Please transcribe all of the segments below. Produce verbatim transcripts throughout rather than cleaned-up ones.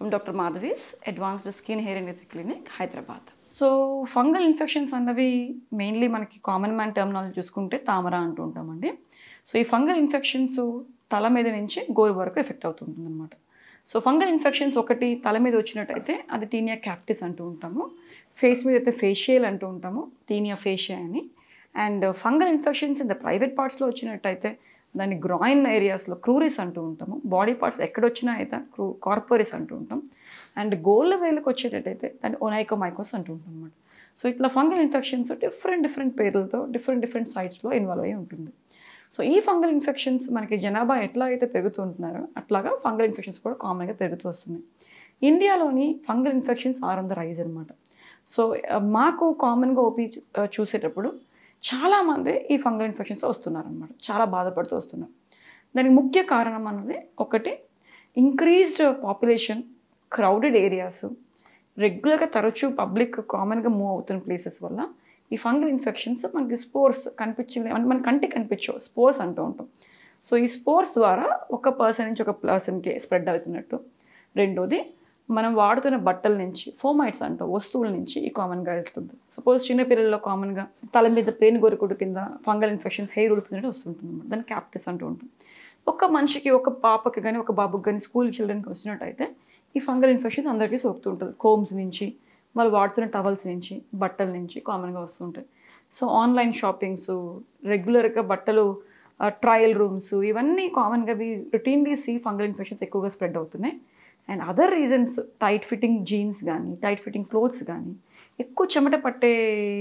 I'm Doctor Madhavi's Advanced Skin Hair and Face Clinic, Hyderabad. So fungal infections అన్నవి mainly మనకి common man terminology చూసుకుంటే తామర అంటూ ఉంటామండి. సో ఈ ఫంగల్ ఇన్ఫెక్షన్స్ తల మీద నుంచి గోరు వరకు ఎఫెక్ట్ అవుతుంటుంది అనమాట. సో ఫంగల్ ఇన్ఫెక్షన్స్ ఒకటి తల మీద వచ్చినట్టయితే అది టీనియా క్యాప్టిస్ అంటూ ఉంటాము. ఫేస్ మీద అయితే ఫేషియల్ అంటూ ఉంటాము, టీనియా ఫేషియా అని. And fungal infections in the private పార్ట్స్లో వచ్చినట్టయితే దాన్ని గ్రాయిన్ ఏరియాస్లో క్రూరిస్ అంటూ ఉంటాము. బాడీ పార్ట్స్ ఎక్కడొచ్చినా అయితే క్రూ కార్పోరిస్ అంటూ ఉంటాం. అండ్ గోళ్ళ వేలకు వచ్చేటట్టయితే దాన్ని ఒనైకోమైకోస్ అంటూ ఉంటాం అనమాట. సో ఇట్లా ఫంగల్ ఇన్ఫెక్షన్స్ డిఫరెంట్ డిఫరెంట్ పేర్లతో డిఫరెంట్ డిఫరెంట్ సైట్స్లో ఇన్వాల్వ్ అయ్యి ఉంటుంది. సో ఈ ఫంగల్ ఇన్ఫెక్షన్స్ మనకి జనాభా ఎట్లా అయితే పెరుగుతూ ఉంటున్నారో అట్లాగా ఫంగల్ ఇన్ఫెక్షన్స్ కూడా కామన్గా పెరుగుతూ వస్తున్నాయి. ఇండియాలోని fungal infections are on the rise అనమాట. సో మాకు కామన్గా ఓపీ చూసేటప్పుడు చాలామంది ఈ ఫంగల్ ఇన్ఫెక్షన్స్తో వస్తున్నారనమాట, చాలా బాధపడుతూ వస్తున్నారు. దానికి ముఖ్య కారణం అన్నది ఒకటి ఇంక్రీజ్డ్ పాపులేషన్, క్రౌడెడ్ ఏరియాస్, రెగ్యులర్గా తరచూ పబ్లిక్ కామన్గా మూవ్ అవుతున్న ప్లేసెస్ వల్ల ఈ ఫంగల్ ఇన్ఫెక్షన్స్ మనకి స్పోర్స్ కనిపించే అంటే మన కంటికి కనిపించవు, స్పోర్స్ అంటూ ఉంటాం. సో ఈ స్పోర్స్ ద్వారా ఒక పర్సన్ నుంచి ఒక పర్సన్కి స్ప్రెడ్ అవుతున్నట్టు. రెండోది మనం వాడుతున్న బట్టల నుంచి, ఫోమైట్స్ అంటాం, వస్తువుల నుంచి ఈ కామన్గా వెళ్తుంది. సపోజ్ చిన్నపిల్లల్లో కామన్గా తల మీద పేను గొరుకుడు కింద ఫంగల్ ఇన్ఫెక్షన్స్ హెయిర్ ఉడిపోయినట్టు వస్తుంటుంది అనమాట. దాన్ని క్యాప్టిస్ అంటూ ఉంటుంది. ఒక మనిషికి, ఒక పాపకి కానీ ఒక బాబుకి కానీ స్కూల్ చిల్డ్రన్కి వచ్చినట్టయితే ఈ ఫంగల్ ఇన్ఫెక్షన్స్ అందరికీ సోకుతూ ఉంటుంది. కోమ్స్ నుంచి, వాళ్ళు వాడుతున్న టవల్స్ నుంచి, బట్టల నుంచి కామన్గా వస్తుంటాయి. సో ఆన్లైన్ షాపింగ్స్, రెగ్యులర్గా బట్టలు ట్రయల్ రూమ్స్, ఇవన్నీ కామన్గా we routinely see fungal infections ఎక్కువగా స్ప్రెడ్ అవుతున్నాయి. And other reasons tight fitting jeans కానీ, టైట్ ఫిట్టింగ్ క్లోత్స్ కానీ, ఎక్కువ చెమట పట్టే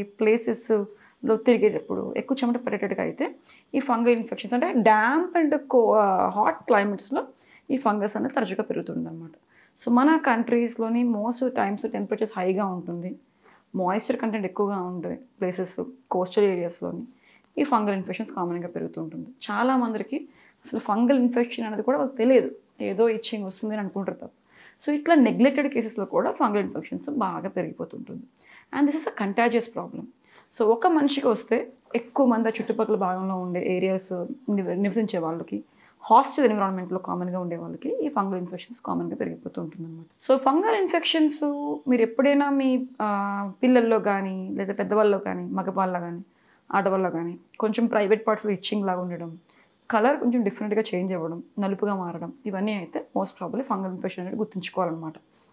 ప్లేసెస్లో తిరిగేటప్పుడు ఎక్కువ చెమట పట్టేటట్టుగా అయితే ఈ ఫంగల్ ఇన్ఫెక్షన్స్ అంటే డ్యాంప్ అండ్ కో హాట్ క్లైమేట్స్లో ఈ ఫంగస్ అనేది తరచుగా పెరుగుతుంది అనమాట. సో మన కంట్రీస్లోని మోస్ట్ టైమ్స్ టెంపరేచర్స్ హైగా ఉంటుంది, మాయిశ్చర్ కంటెంట్ ఎక్కువగా ఉండే ప్లేసెస్, కోస్టల్ ఏరియాస్లోని ఈ ఫంగల్ ఇన్ఫెక్షన్స్ కామన్గా పెరుగుతూ ఉంటుంది. చాలామందికి అసలు ఫంగల్ ఇన్ఫెక్షన్ అనేది కూడా వాళ్ళకి తెలియదు, ఏదో ఇచ్చింగ్ వస్తుంది అని అనుకుంటారు తప్ప. సో ఇట్లా నెగ్లెక్టెడ్ కేసెస్లో కూడా ఫంగల్ ఇన్ఫెక్షన్స్ బాగా పెరిగిపోతుంటుంది. And this is a contagious problem. So ఒక మనిషికి వస్తే ఎక్కువ మంది చుట్టుపక్కల భాగంలో ఉండే ఏరియాస్ నివసించే వాళ్ళకి, హాస్టల్ ఎన్విరాన్మెంట్లో కామన్గా ఉండే వాళ్ళకి ఈ ఫంగల్ ఇన్ఫెక్షన్స్ కామన్గా పెరిగిపోతూ ఉంటుంది అనమాట. సో ఫంగల్ ఇన్ఫెక్షన్స్ మీరు ఎప్పుడైనా మీ పిల్లల్లో కానీ లేదా పెద్దవాళ్ళలో కానీ, మగవాళ్ళలో కానీ, ఆడవాళ్ళలో కానీ కొంచెం ప్రైవేట్ పార్ట్స్లో ఇచ్చింగ్ లాగా ఉండడం, కలర్ కొంచెం డిఫరెంట్గా చేంజ్ అవ్వడం, నలుపుగా మారడం, ఇవన్నీ అయితే మోస్ట్ ప్రాబబ్లీ ఫంగల్ ఇన్ఫెక్షన్ అనేది గుర్తుంచుకోవాలన్నమాట.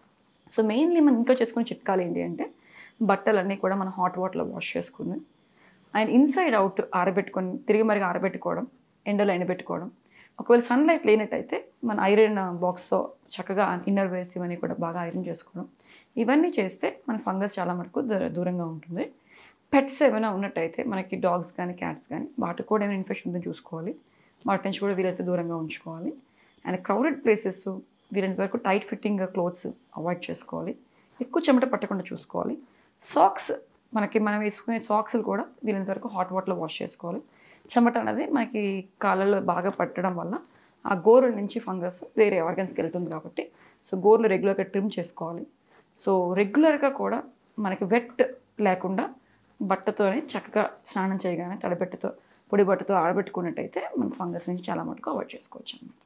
సో మెయిన్లీ మనం ఇంట్లో చేసుకునే చిట్కాలు ఏంటి అంటే బట్టలన్నీ కూడా మనం హాట్ వాటర్లో వాష్ చేసుకుని అండ్ ఇన్సైడ్ అవుట్ ఆరబెట్టుకొని తిరిగి మరిగి ఆరబెట్టుకోవడం, ఎండలో ఎండబెట్టుకోవడం. ఒకవేళ సన్లైట్ లేనట్టయితే మన ఐరన్ బాక్స్తో చక్కగా ఇన్నర్ వేర్స్ ఇవన్నీ కూడా బాగా ఐరన్ చేసుకోవడం, ఇవన్నీ చేస్తే మన ఫంగస్ చాలా మటుకు దూరంగా ఉంటుంది. పెట్స్ ఏమైనా ఉన్నట్టయితే మనకి డాగ్స్ కానీ క్యాట్స్ కానీ వాటికి కూడా ఏమైనా ఇన్ఫెక్షన్ ఉందని చూసుకోవాలి, వాటి నుంచి కూడా వీలైతే దూరంగా ఉంచుకోవాలి. అండ్ క్రౌడెడ్ ప్లేసెస్ వీలైనంత వరకు టైట్ ఫిట్టింగ్ క్లోత్స్ అవాయిడ్ చేసుకోవాలి, ఎక్కువ చెమట పట్టకుండా చూసుకోవాలి. సాక్స్ మనకి మనం వేసుకునే సాక్స్లు కూడా వీలైనంత వరకు హాట్ వాటర్లో వాష్ చేసుకోవాలి. చెమట అనేది మనకి కాళ్ళలో బాగా పట్టడం వల్ల ఆ గోరు నుంచి ఫంగస్ వేరే ఆర్గన్స్కి వెళ్తుంది కాబట్టి సో గోర్లు రెగ్యులర్గా ట్రిమ్ చేసుకోవాలి. సో రెగ్యులర్గా కూడా మనకి వెట్ లేకుండా బట్టతోనే చక్కగా స్నానం చేయగానే తడిబట్టతో పొడి బట్టతో ఆరబెట్టుకున్నట్టయితే మన ఫంగస్ నుంచి చాలా మటుకు అవాయిడ్ చేసుకోవచ్చు అన్నమాట.